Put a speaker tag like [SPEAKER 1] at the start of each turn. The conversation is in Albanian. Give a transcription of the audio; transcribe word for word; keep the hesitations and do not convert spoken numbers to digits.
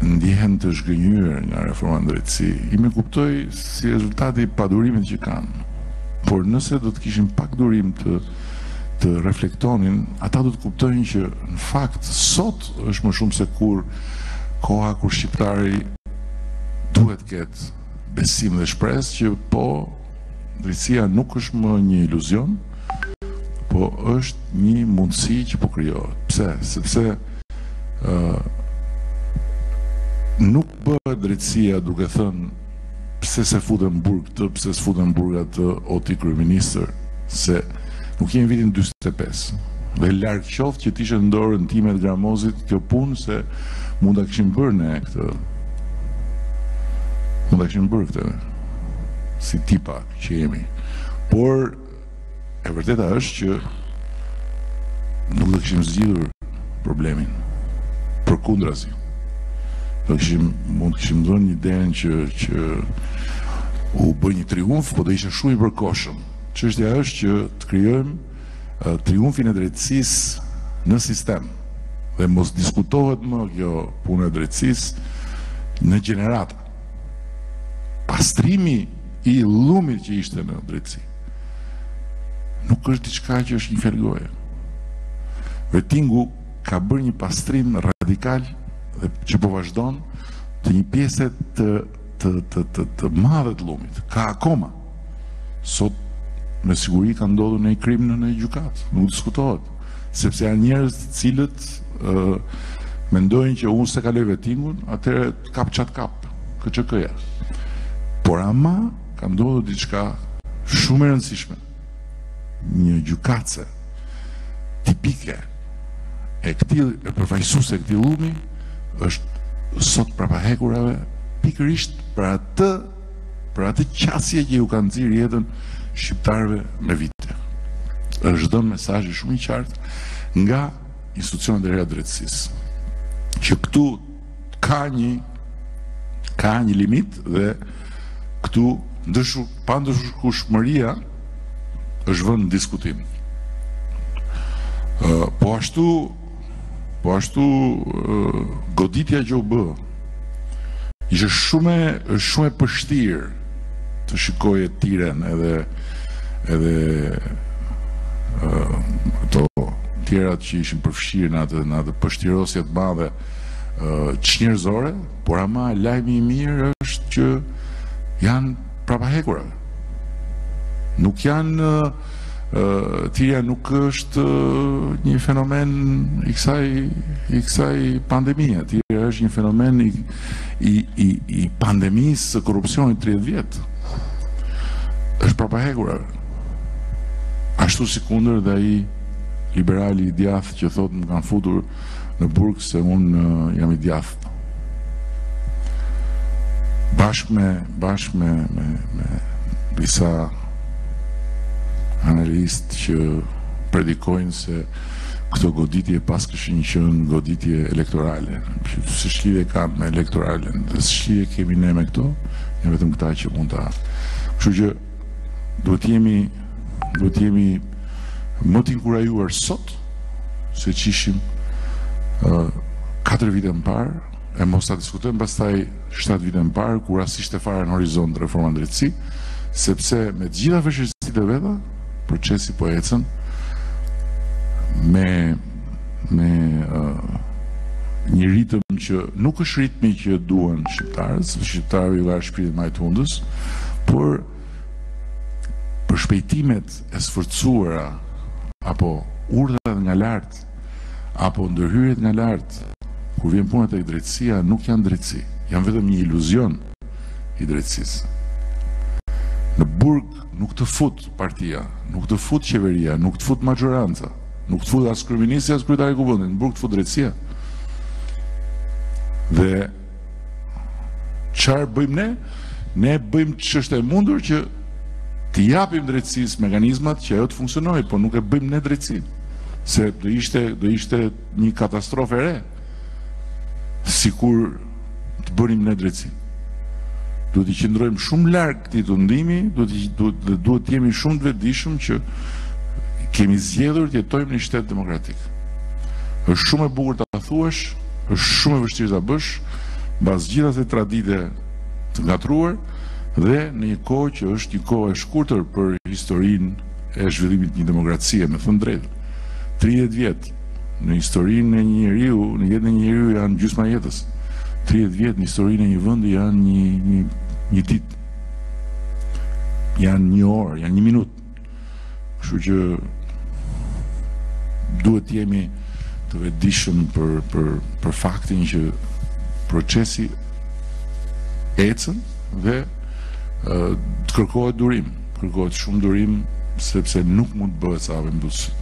[SPEAKER 1] ndihen të zhgënjur nga reforma në drejtësi, i me kuptoj si rezultati i padurimit që kanë. Por nëse do të kishin pak durim të të reflektonin, ata do të kuptojnë që në fakt sot është më shumë se kur koha kur shqiptari duhet ketë besim dhe shpresë që po drejtësia nuk është më një iluzion, po është një mundësi që po krijohet. Pse? Sepse uh, nuk bëhet drejtësia duke thënë pse se futën burg të, pse se futën burga të oti kryeministër, se nuk jemi vitin dyzet e pesë. Dhe larg qoftë që t'ishte në dorën time të Gramozit kjo punë, se mund ta kishim bërë ne këtë. Mund ta kishim bërë këtë si tipa që jemi. Por e vërteta është që nuk do kishim zgjidhur problemin. Përkundrazi. Do kishim, mund kishim dhënë një idenë që që u bë një triumf, po do ishte shumë i përkohshëm. Çështja është që të krijojmë uh, triumfin e drejtësisë në sistem dhe mos diskutohet më kjo punë e drejtësisë në gjenerata. Pastrimi i llumit që ishte në drejtësi nuk është diçka që është një fjalë goje. Vetingu ka bërë një pastrim radikal dhe që po vazhdon të një pjesë të të të të, të madhe të llumit. Ka akoma. Sot me siguri ka ndodhur në një krim në një gjykatë, nuk diskutohet, sepse janë njerëz të cilët uh, mendojnë që unë se kaloj vetingun, atëherë kap çat kap, K Ç K-ja. Por ama ka ndodhur diçka shumë e rëndësishme. Një gjykatëse tipike e këtij e përfaqësuese këtij llumi është sot prapahekurave pikërisht për atë për atë qasje që ju kanë nxirr jetën shqiptarëve me vite. Është dhënë mesazhi shumë i qartë nga institucionet e reja drejtësisë që këtu ka një ka një limit dhe këtu ndëshu, pa ndëshkueshmëria është vënë në diskutim. Uh, po ashtu po ashtu uh, goditja që u bë ishte shumë është shumë e vështirë të shikoje Tiren edhe edhe uh, ato tjerat që ishin përfshirë në atë në atë pështirosje të madhe uh, çnjerëzore, por ama lajmi i mirë është që janë prapahekurave. Nuk janë uh, uh, Tiria nuk është uh, një fenomen i kësaj i kësaj pandemie. Tiria është një fenomen i i i, i pandemisë së korrupsionit tridhjetë vjet. Është prapahekurave. Ashtu si kundër dhe ai liberali i djathtë që thotë më kanë futur në burg se unë uh, jam i djathtë. Bashkë me bashkë me me, me disa analistë që predikojnë se këto goditje pas këshin qenë goditje elektorale. Së shkide kanë me elektoralen, dhe së shkide kemi ne me këto, e vetëm këta që mund ta. Kështu që duhet jemi duhet jemi më t'inkurajuar sot se që ishim uh, katër vite më parë, e mos ta diskutojmë pastaj shtatë vite më parë, kur as ishte fare në horizont reforma në drejtësi, sepse me të gjitha vështirësitë e veta, procesi po ecën me me uh, një ritëm që nuk është ritmi që duan shqiptarët, sepse shqiptarëve ju ka shpirtin më të hundës, por për shpejtimet e sforcuara apo urdhrat nga lart apo ndërhyrjet nga lart kur vjen puna tek drejtësia nuk janë drejtësi, janë vetëm një iluzion i drejtësisë. Në burg nuk të fut partia, nuk të fut qeveria, nuk të fut majoranca, nuk të fut as kryeministri as kryetari i kuvendit, në burg të fut drejtësia. Dhe çfarë bëjmë ne? Ne bëjmë ç'është e mundur që të japim drejtësisë mekanizmat që ajo të funksionojë, por nuk e bëjmë ne drejtësinë. Se do ishte do ishte një katastrofë e re. Sikur të bënim ne drejtësinë. Duhet të qëndrojmë shumë larg këtij tundimi, duhet duhet duhet të jemi shumë të vetëdijshëm që kemi zgjedhur të jetojmë në një shtet demokratik. Është shumë e bukur ta thuash, është shumë e vështirë ta bësh, mbas gjitha këto tradite të ngatruar dhe në një kohë që është një kohë e shkurtër për historinë e zhvillimit të një demokracie, me thënë drejtë. tridhjetë vjet në historinë e një njeriu, në jetën e një njeriu janë gjysma e jetës. tridhjetë vjet në historinë e një vendi janë një një, një ditë. Janë një orë, janë një minutë. Kështu që duhet të jemi të vetëdijshëm për për për faktin që procesi ecën dhe uh, të kërkohet durim, kërkohet shumë durim sepse nuk mund të bëhet sa vendos